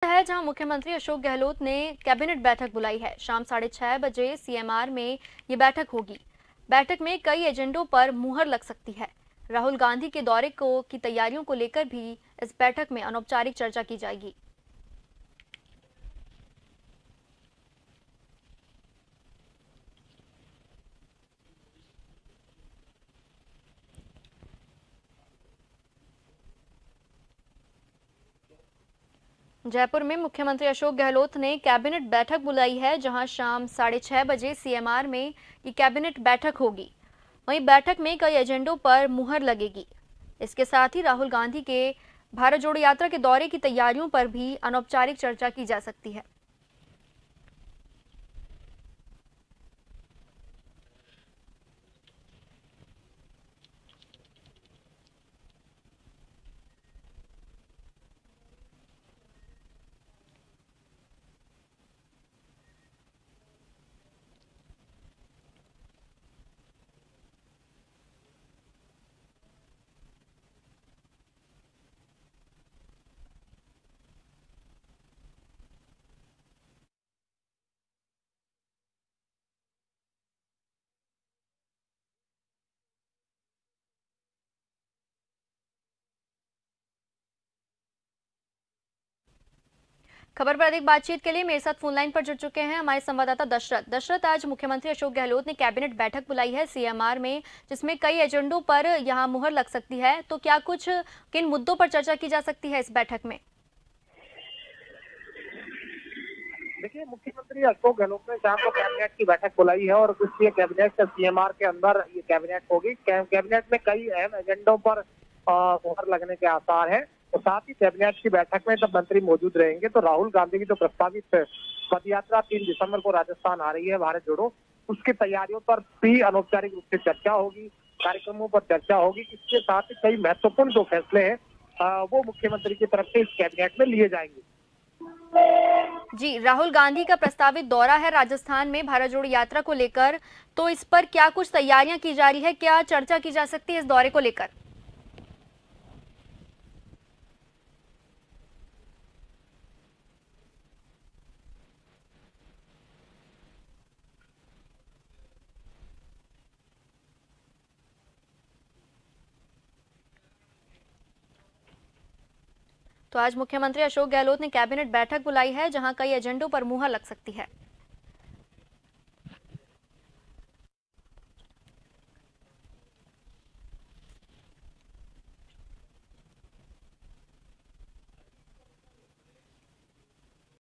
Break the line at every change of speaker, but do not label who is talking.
है जहां मुख्यमंत्री अशोक गहलोत ने कैबिनेट बैठक बुलाई है। शाम 6:30 बजे सीएमआर में ये बैठक होगी। बैठक में कई एजेंडों पर मुहर लग सकती है। राहुल गांधी के दौरे की तैयारियों को लेकर भी इस बैठक में अनौपचारिक चर्चा की जाएगी। जयपुर में मुख्यमंत्री अशोक गहलोत ने कैबिनेट बैठक बुलाई है, जहां शाम 6:30 बजे सीएमआर में ये कैबिनेट बैठक होगी। वहीं बैठक में कई एजेंडों पर मुहर लगेगी। इसके साथ ही राहुल गांधी के भारत जोड़ो यात्रा के दौरे की तैयारियों पर भी अनौपचारिक चर्चा की जा सकती है। खबर पर अधिक बातचीत के लिए मेरे साथ फोन लाइन पर जुड़ चुके हैं हमारे संवाददाता दशरथ। आज मुख्यमंत्री अशोक गहलोत ने कैबिनेट बैठक बुलाई है सीएमआर में, जिसमें कई एजेंडों पर यहां मुहर लग सकती है। तो क्या कुछ किन मुद्दों पर चर्चा की जा सकती है इस बैठक में?
देखिए, मुख्यमंत्री अशोक गहलोत ने शाम को कैबिनेट की बैठक बुलाई है और इसलिए कैबिनेट सीएमआर के अंदर ये कैबिनेट होगी। कैबिनेट में कई अहम एजेंडों पर मुहर लगने के आसार हैं। तो साथ ही कैबिनेट की बैठक में जब मंत्री मौजूद रहेंगे तो राहुल गांधी की जो प्रस्तावित पद यात्रा 3 दिसंबर को राजस्थान आ रही है, भारत जोड़ो, उसकी तैयारियों पर भी अनौपचारिक रूप से चर्चा होगी, कार्यक्रमों पर चर्चा होगी। इसके साथ ही कई महत्वपूर्ण जो फैसले हैं वो मुख्यमंत्री की तरफ से इस कैबिनेट में लिए जाएंगे।
जी, राहुल गांधी का प्रस्तावित दौरा है राजस्थान में भारत जोड़ो यात्रा को लेकर, तो इस पर क्या कुछ तैयारियां की जा रही है, क्या चर्चा की जा सकती है इस दौरे को लेकर? तो आज मुख्यमंत्री अशोक गहलोत ने कैबिनेट बैठक बुलाई है, जहां कई एजेंडों पर मुहर लग सकती है।